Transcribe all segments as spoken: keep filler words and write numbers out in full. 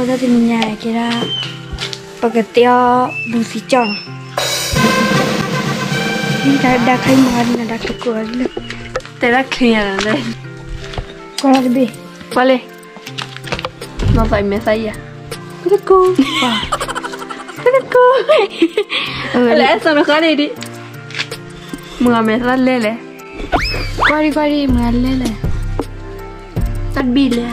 đó thì mình nhà kia ra và cái tiêu bù xí chọn đã đã khai mòn là đã được cửa luôn thế là clear rồi đây qua đây đi qua đây nó phải mẹ say à cái cô cái cô lẽ sao nó khó đi đi mưa mẹ ra lên lên qua đi qua đi mưa lên lên tắt bi lên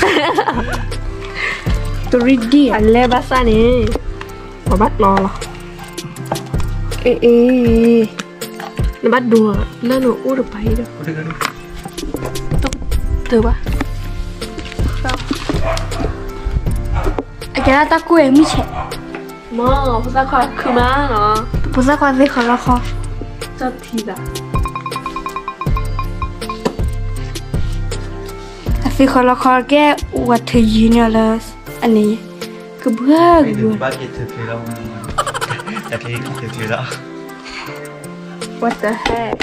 tôi đi anh lên bắt xa nè mà bắt nó là ê ê nó bắt đùa nó nó uống được phải đâu từ ba cái đó ta quên mi chạy mà bữa sau khoa cứ má nó bữa sau khoa về khỏi lo khó cho thì đã vì khỏi lo khó cái vật thời gì nữa là anh ấy cứ bước đừng bắt cái thứ thứ đâu là cái thứ thứ đó what the heck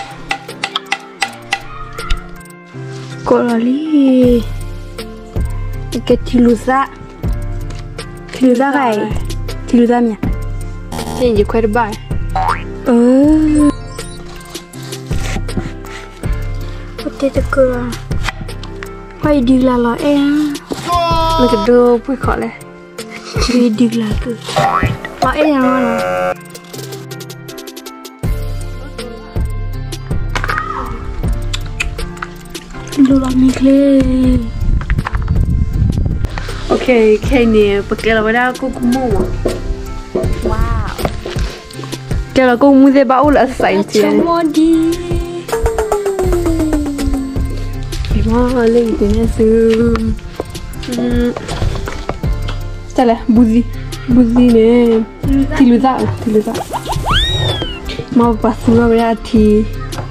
cô là đi cái thilu ra thilu ra cái thilu ra nhỉ nhìn gì quay được bài ừ có thể được cơ quay đi là lo em nó cứ đưa vui khó này đi đi là cơ lo em mà đồ làm gì thế ok cái này bật cái là bây giờ cô cũng mua wow cái là cô mua để bảo là sành tiền mua đi thì mà lên tiền là sớm sao lại buzi buzi nè thì lưu ra thì lưu ra mà bắt xuống bây giờ thì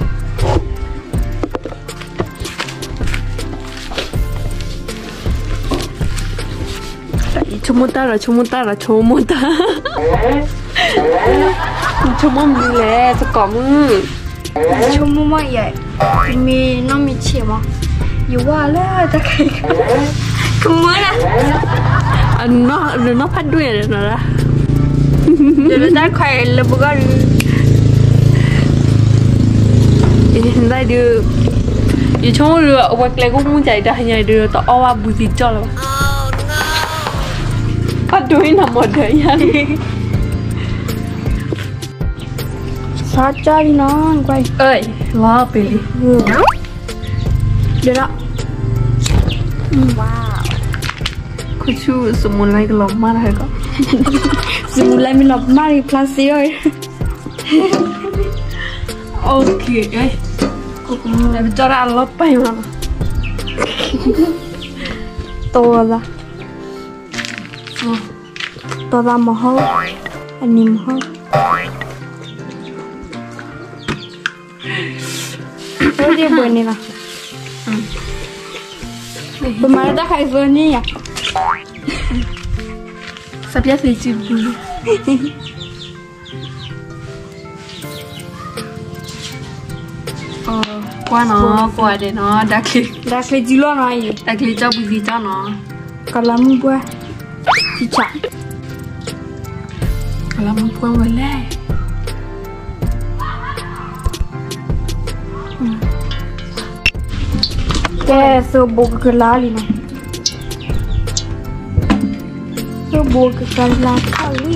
chúng ta là chúng ta là chúng ta chúng mình lẽ cho có mưa chúng mua mà vậy mi nó mi chè mà yêu quá là ta cái cái mưa nè anh nó nó phát đuôi rồi nó ra rồi ta khoe là bữa đó hiện tại đưa giờ chúng rửa hoặc là cũng muốn chạy ra nhà đưa tao ao bùi gì cho là phát đuôi nằm một thời gian sao cho đi nó quay ơi wow bì được đó wow cô chú số một like lòng mắt hay không số một like mình lòng mắt thì plus rồi ok ấy cô cũng làm cho ra lót bay mà to ra to ra mà hơn anh nhìn hơn thôi đi buồn này là tụi mày đã khai rồi nhỉ sắp nhất thì chịu ờ qua nó qua để nó đặc lý đặc lý gì lo nói gì đặc lý cho bùi gì cho nó còn làm mua bữa thì chẳng còn làm mua bữa mới lẽ cái số bộ cái lá đi này số bộ cái lá khá đi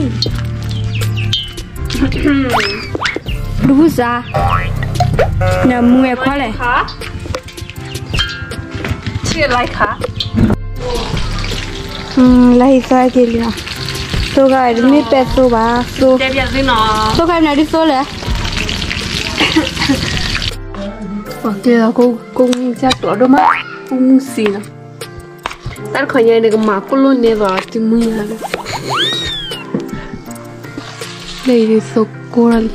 đủ ra nè mua quá này chưa like hả um lấy sai cái gì nào số cái đi pe số ba số đẹp đẹp gì nó số cái này đi số lẽ ở kia là cô cũng chắc đó đâu mà cũng xì nè ta khỏi nhà này cái má cô luôn nè vào thì mưa là đây thì số cô là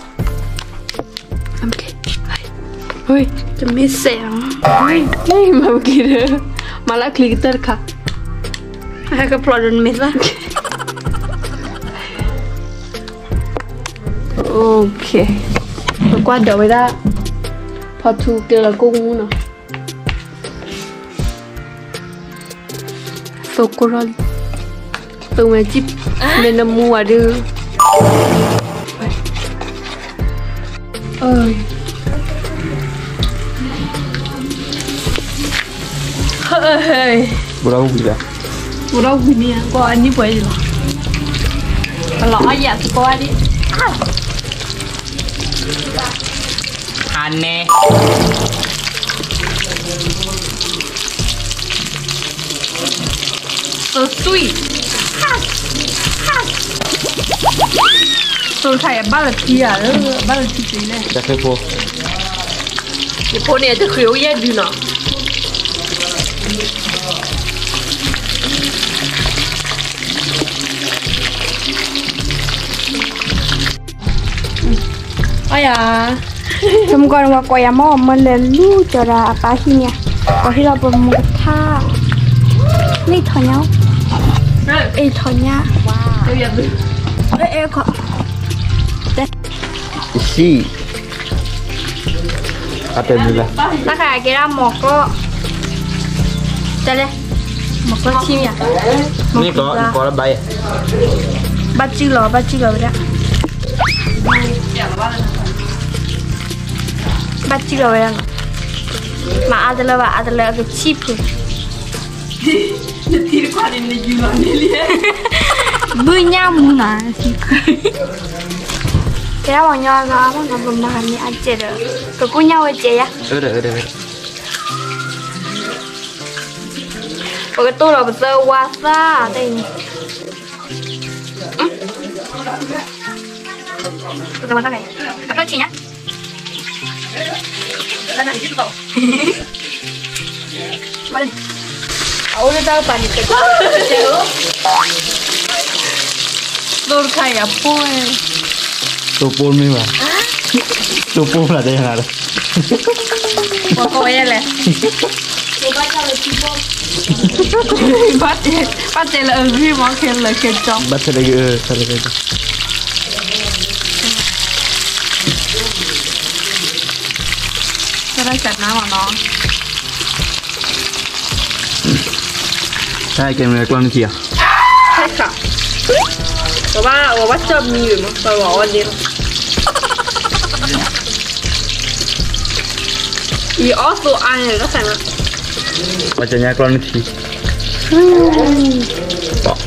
ok ôi cho mình xem ôi đây mà kìa mà lại click tới cả hai cái product mình ra ok qua đầu với đã part two kia là cô cũng muốn nào so cô rồi Tụi mày chip nên là mua đưa. Ơi. Ơi. Berapa bila? Berapa ni? Kau ani boleh lah. Kalau ayat tu kau ani. Aneh. So sweet. Tôi thấy ba là kia à, ba là kia gì này. Chắc phải po. Cái po này chắc khéo dễ đi nào. Ôi à. Chúng con qua coi mò mình lên lu cho ra ba khi nha. Có khi là một một tha. Này thôi nhau. Ê thôi nha. Ê ê có. Isi. Apa bila? Ta khai cái ra một có. Đây đây. Một con chim nhỉ? Ini có có là bay. Ba chữ lò, ba chữ lò đó. Ba chữ lò đó. Mà ăn là ba ăn là cái chip kì. Tira qua đi này dùm anh đi. Bữa nhau muốn nà thì cười. Cái đó bọn nhau nó nó nó bầm bầm này ăn chết rồi. Cứ cu nhau chết á. Ừ được, ừ được. Và cái tôi là bây giờ qua xa đây. Tôi vào này. Bắt đầu chị nhá. Lên này tiếp tục. Bắt đi. Ôi tao phải đi cái. Tôi khai à po. Tupon mi mà. Tupon là đây là đây. Qua coi đây nè. Bắt bắt đây là ở phía món kia là kia trong. Bắt đây ừ, sao đây. Sao đây chặt nó mà nó. Hai cái này con gì à? Hết cả. 我把我把这米嘛，把娃娃的。你 also 按那个什么？ Bacanya con gì? Bỏ.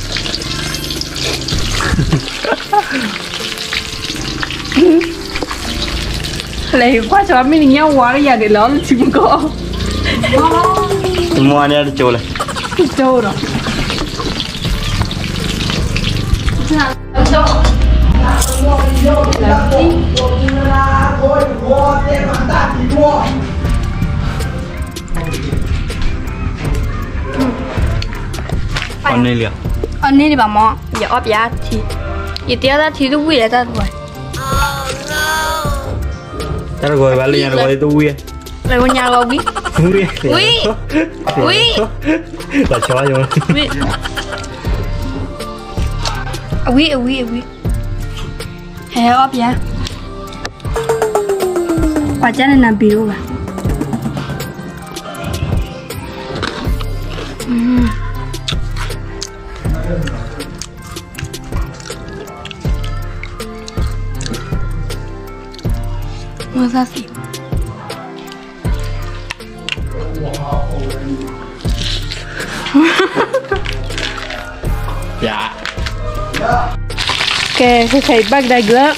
Lấy qua cho mình nhau quá cái nhà để nó là chim có. Semua ni ada col. Trâu rồi. Con này liệt. Anh đi bà mò, giờ ốp giá thì, giờ tiếc ra thì tôi quỳ lại ta rồi. Chắc rồi bà lên nhà rồi tôi quỳ. Lại con nhà rồi quỳ. Quỳ. Quỳ. Quỳ. Là chó rồi. Quỳ. Quỳ quỳ quỳ. Hè ốp giá. Quả chắc là làm biểu à. Mua ra gì? Dạ. Kè cái thầy bác đại gỡ.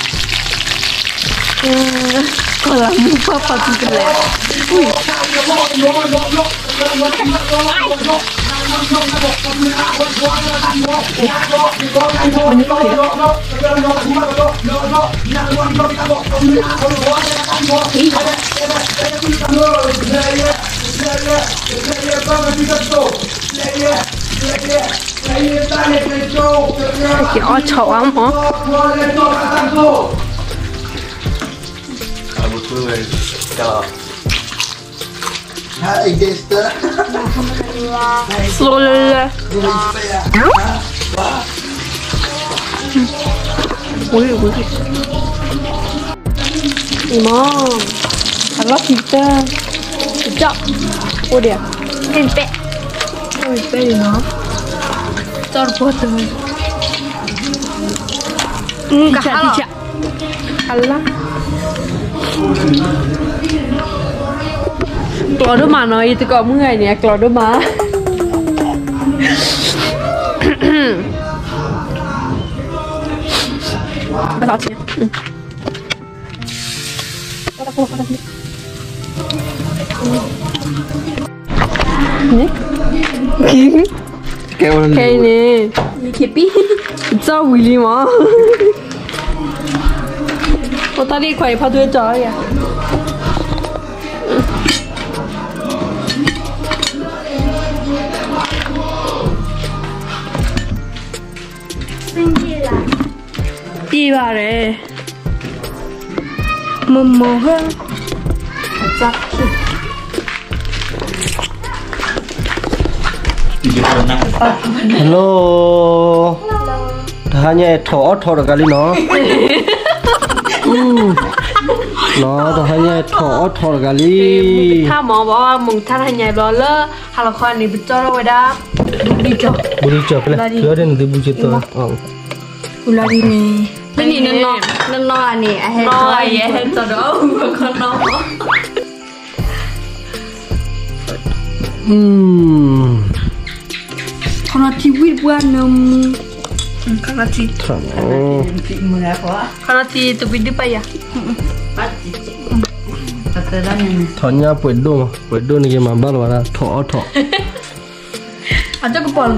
Còn là mua pháp pháp thì cái này. Ui. Cái ó chậu ấm hả? Hai gesta. Slowly. Ui ui. Imam. Kalau kita sejak. Oh dia. Tempe. Oh, tempe nó. Chor botol. Enggak Tidak, halal. tidak. Halal. Kalau ada mana itu kau mengai ni? Kalau ada mana? Betul sih. Ni? Kayak mana? Kayak ni. Ni kepi. Jauh Willy mah. Oh tadi kau yang patut jauh ya. Đi vào đây. Mờ mờ hơn. Chắc. Hello. Hanya thọ thọ được kali nó. Nó hanya thọ thọ được kali. ถ้าหมอบอกว่ามึงท่านให้ใหญ่รอเลอฮาละครนี่เป็นเจ้าเราไว้ได้ดีจ้ะ Budi cok lah. Kau ada nanti bujuk tu. Oh. Ular ini. Ini nenok, nenok ni. Eh, น้อยแย่จะเด้อคนน้อง Hmm. Kalau tiwi buat nem. Karena ti Oh. Karena ti tu bidi pa ya. Thanya pedo mah. Pedo ni yang mambal wala thọ thọ. Aja ke pol.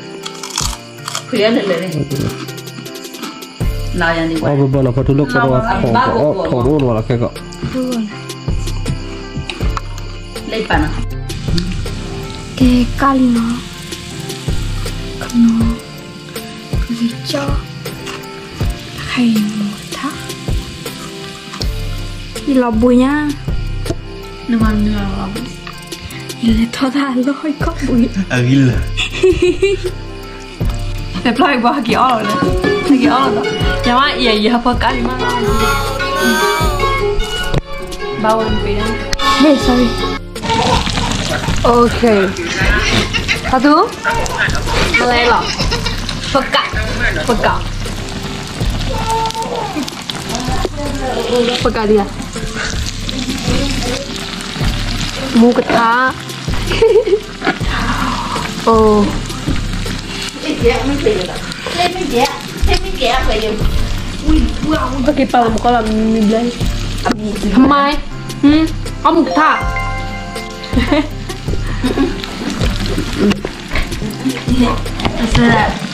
Oh beban apa tu lok kalau thọ thọ thọ roll wala kayak kok. Ke kali no. Kena. Kerja. Hai muta. Ini labunya. Dengan dengan labu. Ini total loh kok bui. Agil. Tapi lagi gua lagi orang dah. Lagi orang dah. Jangan iya iya apa kali mana. Bawang pedang. Hey, sorry. Okay. Satu. Mulai lah. Pekak. Pekak. Pekak dia. Mu ketah. Oh. Pakai palam kolam ni belai. Mai. Hmm. Kamu ketah. Terserah.